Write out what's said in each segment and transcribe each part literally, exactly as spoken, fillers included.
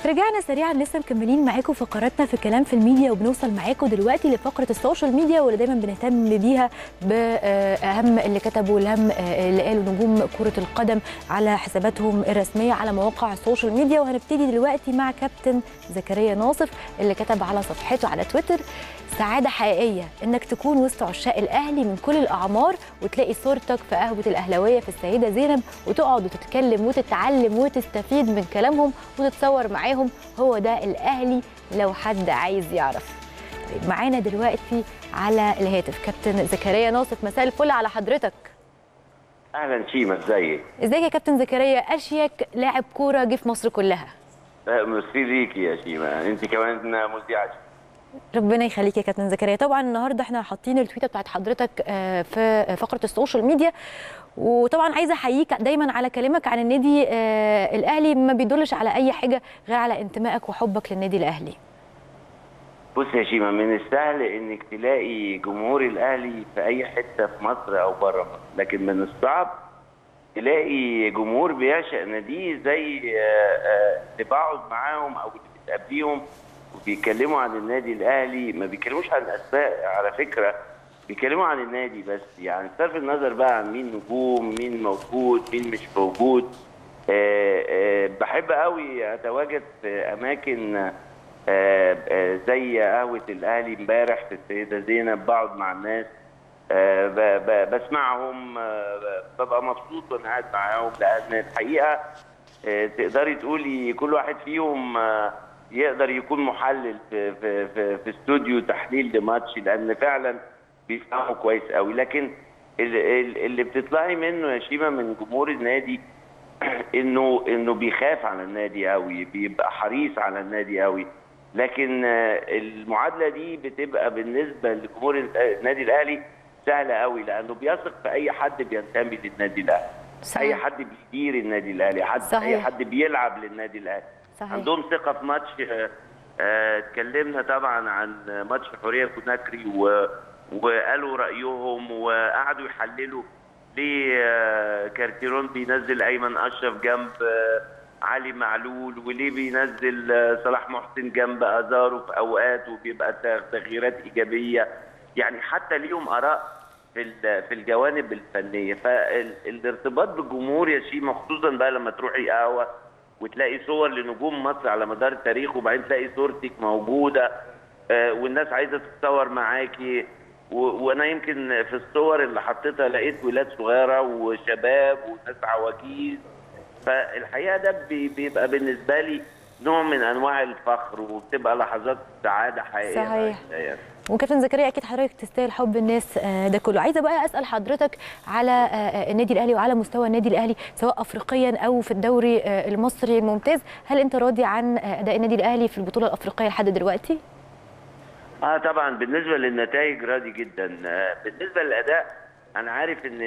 رجعنا سريعا، لسه مكملين معاكم فقراتنا في كلام في الميديا، وبنوصل معاكم دلوقتي لفقره السوشيال ميديا واللي دايما بنهتم بيها باهم اللي كتبوا الهم اللي قالوا نجوم كره القدم على حساباتهم الرسميه على مواقع السوشيال ميديا. وهنبتدي دلوقتي مع كابتن زكريا ناصف اللي كتب على صفحته على تويتر: سعاده حقيقيه انك تكون وسط عشاق الاهلي من كل الاعمار وتلاقي صورتك في قهوه الاهلاويه في السيده زينب وتقعد وتتكلم وتتعلم وتستفيد من كلامهم وتتصور معاهم. هو ده الاهلي لو حد عايز يعرف. طيب معانا دلوقتي على الهاتف كابتن زكريا ناصف. مساء الفل على حضرتك. اهلا شيماء، ازيك؟ ازيك يا كابتن زكريا؟ اشيك لاعب كوره جه في مصر كلها. ميرسي ليكي يا شيماء، انت كمان مذيعه. ربنا يخليك يا كابتن زكريا. طبعا النهارده احنا حاطين التويته بتاعت حضرتك في فقره السوشيال ميديا، وطبعا عايزه احييك دايما على كلامك عن النادي الاهلي، ما بيدلش على اي حاجه غير على انتمائك وحبك للنادي الاهلي. بص يا شيماء، من السهل انك تلاقي جمهور الاهلي في اي حته في مصر او بره مصر، لكن من الصعب تلاقي جمهور بيعشق ناديه زي اللي بقعد معاهم او اللي بتقابليهم وبيتكلموا عن النادي الاهلي. ما بيتكلموش عن الاسماء على فكره، بيتكلموا عن النادي بس، يعني بصرف النظر بقى عن مين نجوم، مين موجود، مين مش موجود. أه أه بحب قوي اتواجد في اماكن أه أه زي قهوه الاهلي امبارح في السيده زينب، بقعد مع الناس أه بسمعهم، أه ببقى مبسوط وانا قاعد معاهم، لان الحقيقه أه تقدري تقولي كل واحد فيهم أه يقدر يكون محلل في في في, في استوديو تحليل لماتش، لان فعلا بيفهموا كويس قوي. لكن اللي بتطلعي منه يا شيماء من جمهور النادي انه انه بيخاف على النادي قوي، بيبقى حريص على النادي قوي. لكن المعادله دي بتبقى بالنسبه لجمهور النادي الاهلي سهله قوي، لانه بيثق في اي حد بينتمي للنادي الاهلي، صحيح. اي حد بيدير النادي الاهلي، حد صحيح. اي حد بيلعب للنادي الاهلي، صحيح. عندهم ثقه في ماتش. اتكلمنا آه طبعا عن ماتش حوريه كوناكري و... وقالوا رايهم وقعدوا يحللوا ليه آه كارتيرون بينزل ايمن اشرف جنب آه علي معلول، وليه بينزل آه صلاح محسن جنب ازارو في اوقات وبيبقى تغييرات ايجابيه. يعني حتى ليهم اراء في في الجوانب الفنيه. فالارتباط بالجمهور يا شيماء، خصوصا بقى لما تروحي قهوه وتلاقي صور لنجوم مصر على مدار التاريخ، وبعدين تلاقي صورتك موجوده آه والناس عايزه تتصور معاكي. وانا يمكن في الصور اللي حطيتها لقيت ولاد صغيره وشباب وناس عواجيز. فالحقيقه ده بيبقى بالنسبه لي نوع من انواع الفخر، وبتبقى لحظات سعاده حقيقيه. صحيح. وكابتن زكريا اكيد حضرتك تستاهل حب الناس ده كله. عايزه بقى اسال حضرتك على النادي الاهلي وعلى مستوى النادي الاهلي سواء افريقيا او في الدوري المصري الممتاز. هل انت راضي عن اداء النادي الاهلي في البطوله الافريقيه لحد دلوقتي؟ اه طبعا بالنسبه للنتائج راضي جدا. بالنسبه للاداء انا عارف ان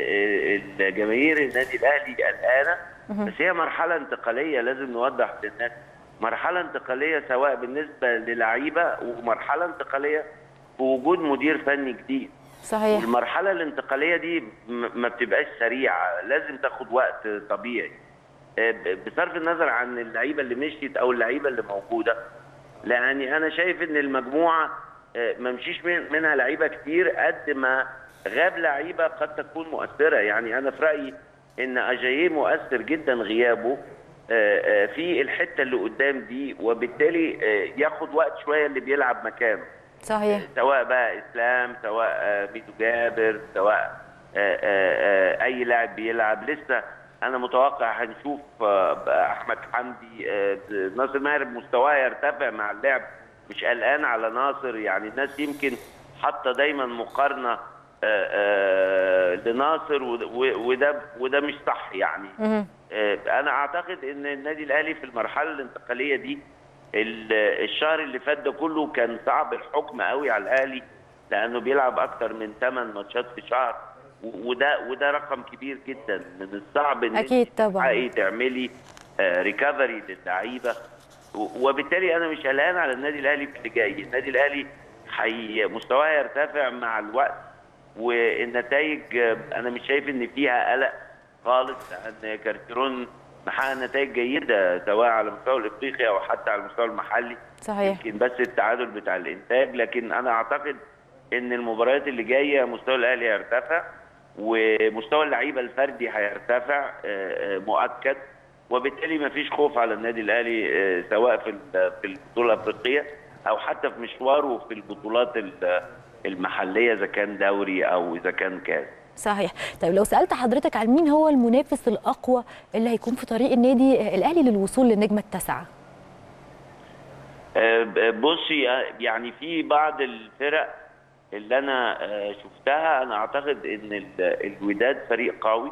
جماهير النادي الاهلي قلقانه، بس هي مرحله انتقاليه لازم نوضح للناس. مرحله انتقاليه سواء بالنسبه للعيبه، ومرحله انتقاليه في وجود مدير فني جديد. صحيح. المرحله الانتقاليه دي ما بتبقاش سريعه، لازم تاخد وقت طبيعي بصرف النظر عن اللعيبه اللي مشيت او اللعيبه اللي موجوده. لاني انا شايف ان المجموعه ما مشيش منها لعيبه كتير قد ما غاب لعيبه قد تكون مؤثره. يعني انا في رايي ان اجاييه مؤثر جدا غيابه في الحته اللي قدام دي، وبالتالي ياخد وقت شويه اللي بيلعب مكانه. صحيح. سواء بقى اسلام، سواء ميدو جابر، سواء اي لاعب بيلعب. لسه انا متوقع هنشوف احمد حمدي، ناصر ماهر مستواه يرتفع مع اللعب، مش قلقان على ناصر. يعني الناس يمكن حاطه دايما مقارنه لناصر، وده وده مش صح. يعني انا اعتقد ان النادي الاهلي في المرحله الانتقاليه دي، الشهر اللي فات ده كله كان صعب الحكم قوي على الاهلي، لانه بيلعب اكتر من ثمان ماتشات في شهر، وده وده رقم كبير جدا. من الصعب ان اكيد طبعا تعملي ريكفري للعيبه، وبالتالي انا مش قلقان على النادي الاهلي في اللي جاي. النادي الاهلي حي مستواه يرتفع مع الوقت، والنتائج انا مش شايف ان فيها قلق خالص، لان كارتيرون محقق نتائج جيده سواء على مستوى الافريقي او حتى على المستوى المحلي. صحيح. يمكن بس التعادل بتاع الانتاج، لكن انا اعتقد ان المباريات اللي جايه مستوى الاهلي هيرتفع ومستوى اللعيبه الفردي هيرتفع مؤكد، وبالتالي ما فيش خوف على النادي الاهلي سواء في في البطوله الافريقيه او حتى في مشواره في البطولات المحليه اذا كان دوري او اذا كان كاس. صحيح. طيب لو سالت حضرتك عن مين هو المنافس الاقوى اللي هيكون في طريق النادي الاهلي للوصول للنجمه التاسعه؟ بصي، يعني في بعض الفرق اللي انا شفتها، انا اعتقد ان الوداد فريق قوي،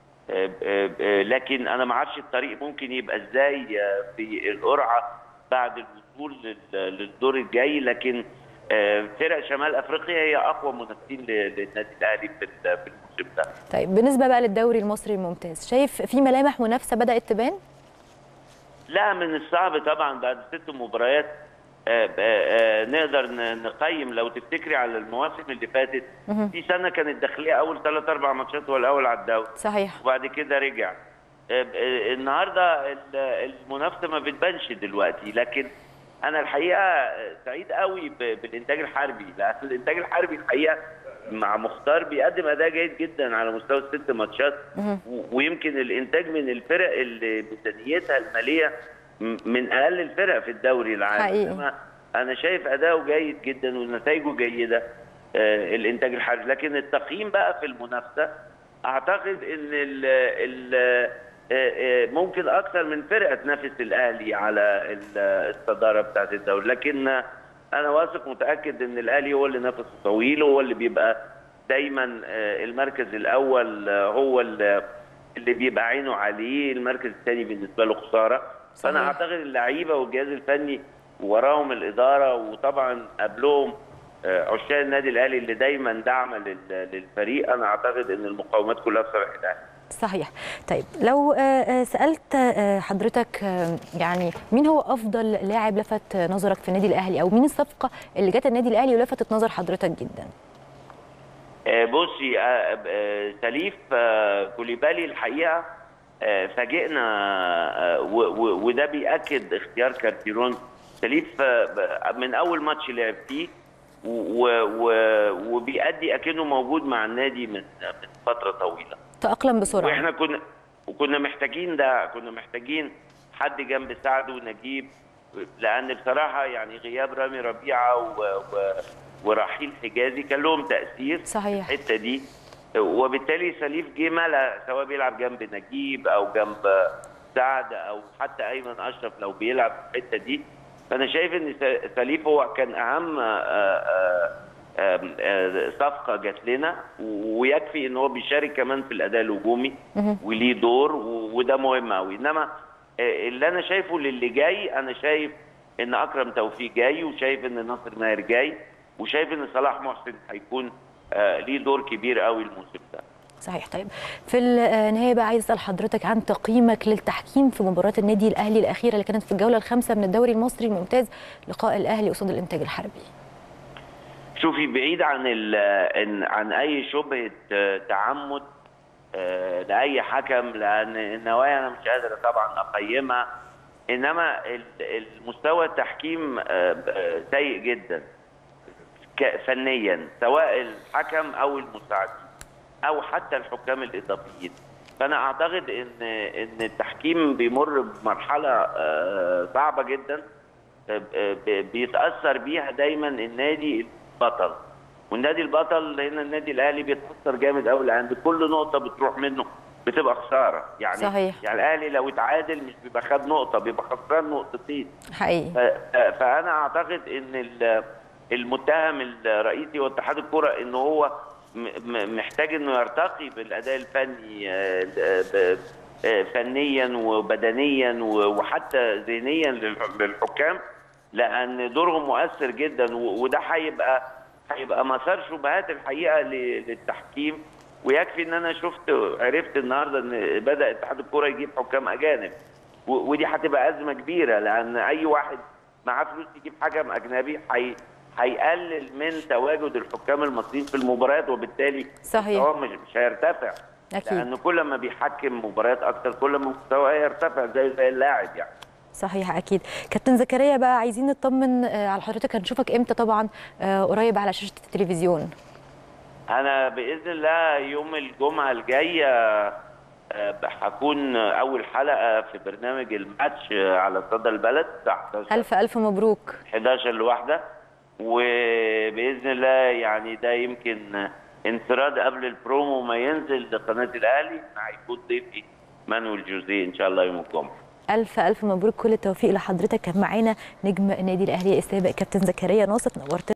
لكن انا ما اعرفش الطريق ممكن يبقى ازاي في القرعه بعد الوصول للدور الجاي، لكن فرق شمال افريقيا هي اقوى منافسين للنادي الاهلي في الموسم ده. طيب بالنسبه بقى للدوري المصري الممتاز، شايف في ملامح منافسه بدات تبان؟ لا، من الصعب طبعا بعد ست مباريات آآ آآ نقدر نقيم. لو تفتكري على المواسم اللي فاتت، في سنه كانت الداخليه اول ثلاث اربع ماتشات هو الاول على الدوري. صحيح. وبعد كده رجع. النهارده المنافسه ما بتبانش دلوقتي، لكن انا الحقيقه سعيد قوي بالانتاج الحربي، لان الانتاج الحربي الحقيقه مع مختار بيقدم اداء جيد جدا على مستوى الست ماتشات، ويمكن الانتاج من الفرق اللي ميزانيتها الماليه من اقل الفرق في الدوري العام. حقيقي. انا شايف اداؤه جيد جدا ونتائجه جيده آه الانتاج الحربي، لكن التقييم بقى في المنافسه اعتقد ان ال ال ممكن اكثر من فرقه تنافس الاهلي على الصداره بتاعه الدوري، لكن انا واثق متاكد ان الاهلي هو اللي نفسه طويل، هو اللي بيبقى دايما المركز الاول هو اللي بيبقى عينه عليه، المركز الثاني بالنسبه له خساره. فانا اعتقد اللعيبه والجهاز الفني وراهم الاداره، وطبعا قبلهم عشاق النادي الاهلي اللي دايما دعم للفريق، انا اعتقد ان المقاومات كلها في صالح الاهلي. صحيح. طيب لو سالت حضرتك يعني مين هو افضل لاعب لفت نظرك في النادي الاهلي، او مين الصفقه اللي جت النادي الاهلي ولفتت نظر حضرتك جدا؟ بصي، سليف كوليبالي الحقيقه فاجئنا، وده بيأكد اختيار كارتيرون. سليف من اول ماتش لعب فيه وبيأدي اكنه موجود مع النادي من فتره طويله، تأقلم بسرعه. واحنا كنا وكنا محتاجين ده، كنا محتاجين حد جنب سعد ونجيب، لان بصراحه يعني غياب رامي ربيعه و... و... ورحيل حجازي كان لهم تأثير. صحيح. في الحته دي، وبالتالي سليف جه ملا، سواء بيلعب جنب نجيب او جنب سعد او حتى ايمن اشرف لو بيلعب في الحته دي. فانا شايف ان سليف هو كان اهم صفقه جات لنا، ويكفي ان هو بيشارك كمان في الاداء الهجومي وليه دور، وده مهم قوي. انما اللي انا شايفه للي جاي، انا شايف ان اكرم توفيق جاي، وشايف ان ناصر ماهر جاي، وشايف ان صلاح محسن هيكون ليه دور كبير قوي الموسم ده. صحيح. طيب في النهايه بقى عايز اسال حضرتك عن تقييمك للتحكيم في مباراه النادي الاهلي الاخيره اللي كانت في الجوله الخامسه من الدوري المصري الممتاز، لقاء الاهلي قصاد الانتاج الحربي. شوفي، بعيد عن عن اي شبهه تعمد لاي حكم، لان النوايا انا مش قادر طبعا اقيمها، انما المستوى التحكيم سيء جدا فنيا، سواء الحكم او المساعدين او حتى الحكام الاضافيين. فانا اعتقد ان ان التحكيم بيمر بمرحله صعبه جدا بيتاثر بيها دايما النادي البطل، والنادي البطل هنا النادي الاهلي بيتاثر جامد قوي، لان كل نقطه بتروح منه بتبقى خساره. يعني صحيح. يعني الاهلي لو اتعادل مش بيبقى خد نقطه، بيبقى خسران نقطتين حقيقي. فانا اعتقد ان المتهم الرئيسي هو اتحاد الكره، ان هو محتاج انه يرتقي بالاداء الفني فنيا وبدنيا وحتى ذهنيا للحكام، لان دورهم مؤثر جدا، وده هيبقى هيبقى مسار شبهات الحقيقه للتحكيم. ويكفي ان انا شفت عرفت النهارده ان بدا اتحاد الكره يجيب حكام اجانب، ودي هتبقى ازمه كبيره، لان اي واحد معاه فلوس يجيب حكم اجنبي حي هيقلل من تواجد الحكام المصريين في المباريات، وبالتالي صحيح هو مش مش هيرتفع. اكيد. لان كل ما بيحكم مباريات اكتر كل ما مستواه يرتفع زي زي اللاعب يعني. صحيح اكيد. كابتن زكريا بقى عايزين نطمن على حضرتك، هنشوفك امتى طبعا قريب على شاشه التلفزيون؟ انا باذن الله يوم الجمعه الجايه هكون اول حلقه في برنامج الماتش على صدى البلد الساعه حداشر. الف الف مبروك. حداشر لواحده، وباذن الله يعني ده يمكن انفراد قبل البرومو ما ينزل لقناه الاهلي، هيكون ضيفي مانويل جوزيه ان شاء الله يوم الجمعه. الف الف مبروك، كل التوفيق لحضرتك. كان معانا نجم النادي الاهلي السابق كابتن زكريا ناصف، نورت.